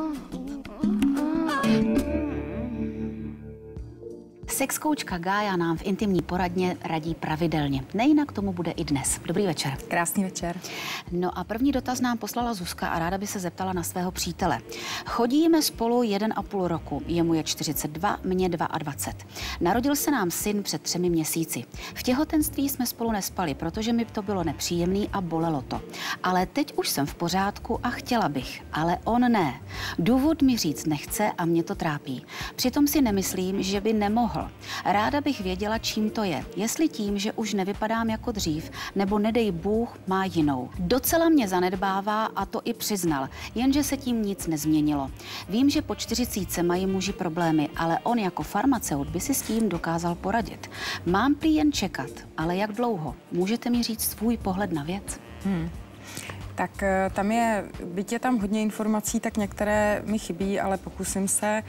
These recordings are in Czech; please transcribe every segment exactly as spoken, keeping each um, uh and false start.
Sexkoučka Gája nám v intimní poradně radí pravidelně. Nejinak tomu bude i dnes. Dobrý večer. Krásný večer. No a první dotaz nám poslala Zuzka a ráda by se zeptala na svého přítele. Chodíme spolu jeden a půl roku. Jemu je čtyřicet dva, mně dvacet dva. Narodil se nám syn před třemi měsíci. V těhotenství jsme spolu nespali, protože mi to bylo nepříjemné a bolelo to. Ale teď už jsem v pořádku a chtěla bych, ale on ne. Důvod mi říct nechce a mě to trápí. Přitom si nemyslím, že by nemohl. Ráda bych věděla, čím to je. Jestli tím, že už nevypadám jako dřív, nebo nedej Bůh má jinou. Docela mě zanedbává a to i přiznal, jenže se tím nic nezměnilo. Vím, že po čtyřicítce mají muži problémy, ale on jako farmaceut by si s tím dokázal poradit. Mám prý jen čekat, ale jak dlouho? Můžete mi říct svůj pohled na věc? Hmm. Tak tam je, byť je tam hodně informací, tak některé mi chybí, ale pokusím se.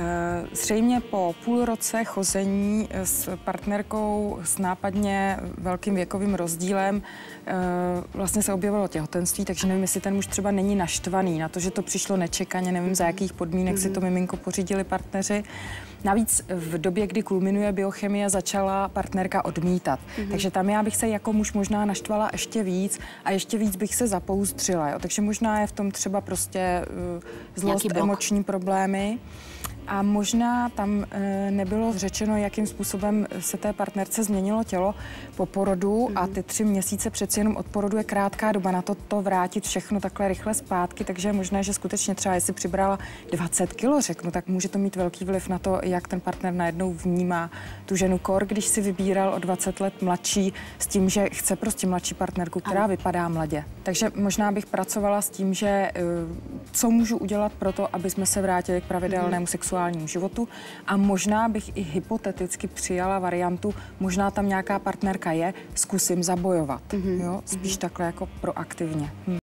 Zřejmě po půl roce chození s partnerkou s nápadně velkým věkovým rozdílem vlastně se objevilo těhotenství, takže nevím, jestli ten muž třeba není naštvaný na to, že to přišlo nečekaně, nevím, za jakých podmínek si to miminko pořídili partneři. Navíc v době, kdy kulminuje biochemie, začala partnerka odmítat. Mm-hmm. Takže tam já bych se jako muž možná naštvala ještě víc a ještě víc bych se zapouzdřila. Jo. Takže možná je v tom třeba prostě uh, zlost, emoční problémy. A možná tam e, nebylo řečeno, jakým způsobem se té partnerce změnilo tělo po porodu mm-hmm. a ty tři měsíce přeci jenom od porodu je krátká doba na to, to vrátit všechno takhle rychle zpátky, takže je možné, že skutečně třeba jestli přibrala dvacet kilo, řeknu, tak může to mít velký vliv na to, jak ten partner najednou vnímá tu ženu kor, když si vybíral o dvacet let mladší s tím, že chce prostě mladší partnerku, která ano. vypadá mladě. Takže možná bych pracovala s tím, že e, co můžu udělat pro to, aby jsme se vrátili k pravidelnému mm-hmm. sexuálnímu životu a možná bych i hypoteticky přijala variantu, možná tam nějaká partnerka je, zkusím zabojovat, mm-hmm. jo? Spíš mm-hmm. takhle jako proaktivně. Hm.